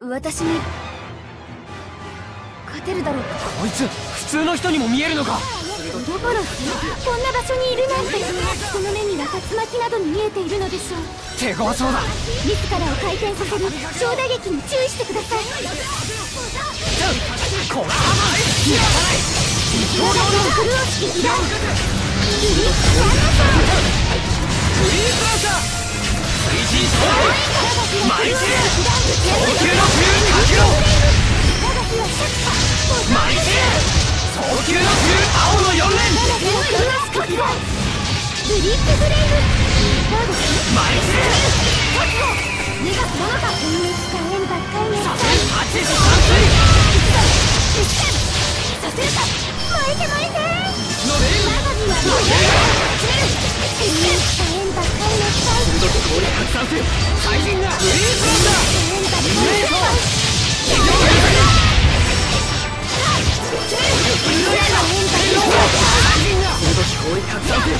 私に勝てるだろうか。 こいつ普通の人にも見えるのか。 ウロボロス、こんな場所にいるなんて。人の目には竜巻などに見えているのでしょう。 手強そうだ。 自らを回転させる小打撃に注意してください。 こら黒式被弾フリーズランサー推進衝撃マイケル早急の風かけろマイケル早急の風青の4連ブリッジフレームマイケル逃がすものか。使えんばっかりの 8時3 させるか。巻いて巻いてのレール使えんばっかりの鋭く氷拡散せよ最人がフリーズランサー氷拡散せよ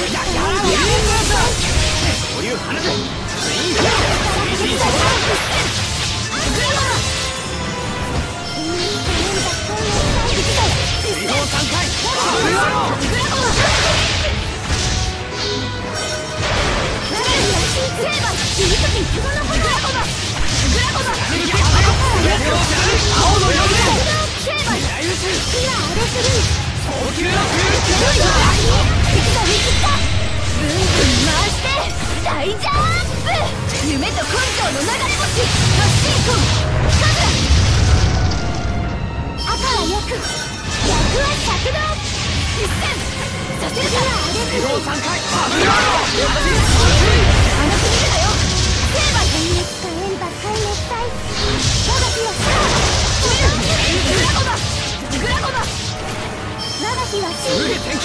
そういう花で推進衝水道3回アブラロー青の4連早急なぐんぐん回して大ジャンプ。夢と根性の流れ星突進魂カズラ赤は役は尺動実践させるか。 水道3回アブラロー甘く見るなよ。成敗使えんばっかりのスタイ我が日はグラゴバ我が日はシールヒートレッド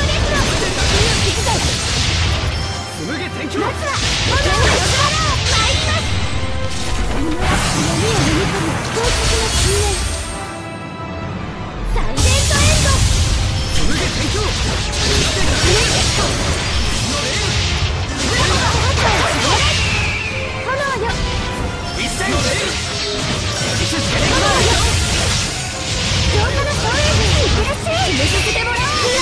紡げ天気まずは炎の夜空参ります。闇を飲み込む到着の深淵サイレントエンド紡げ天気炎よ一斉のレールいつつけて炎よ浄化の照英にいってらっしゃい。決めさせてもらおう。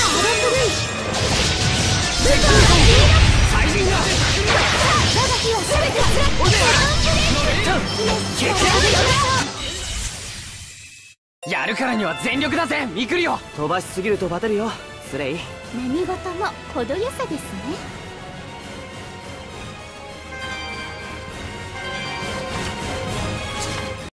最人が我が日は全ておでやるからには全力だぜミクリオ。 飛ばしすぎるとバテるよスレイ。 何事も程よさですね。